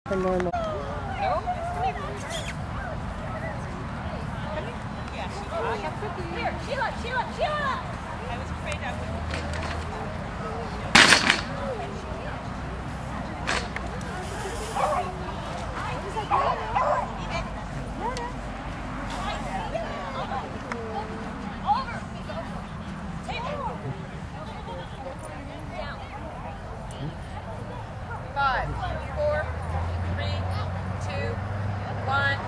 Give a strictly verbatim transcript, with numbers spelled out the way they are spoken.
For normal. No? Yeah, Sheila. I have cookies. Here, Sheila, Sheila, Sheila! I was afraid I wouldn't get Five, four, three, two, one.